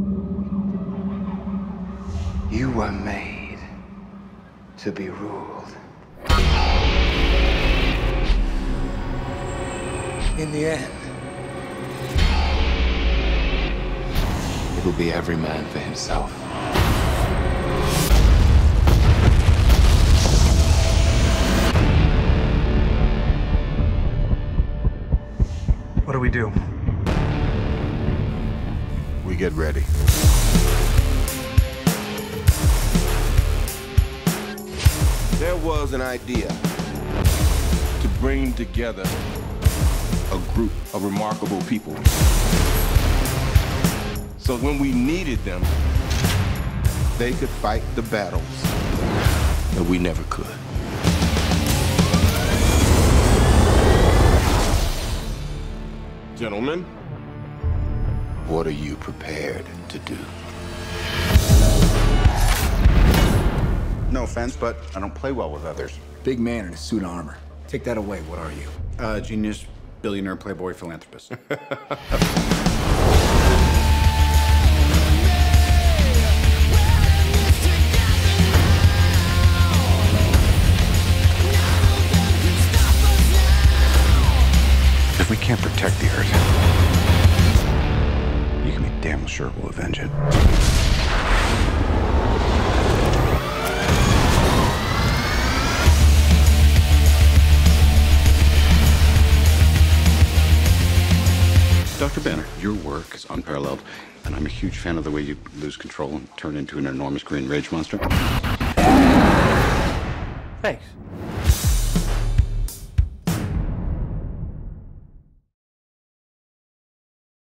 You were made to be ruled. In the end, it'll be every man for himself. What do we do? We get ready. There was an idea to bring together a group of remarkable people. So when we needed them, they could fight the battles that we never could. Gentlemen, what are you prepared to do? No offense, but I don't play well with others. Big man in a suit of armor. Take that away. What are you? Genius, billionaire, playboy, philanthropist. If we can't protect the Earth, you can be damn sure we'll avenge it. Dr. Banner, your work is unparalleled, and I'm a huge fan of the way you lose control and turn into an enormous green rage monster. Thanks.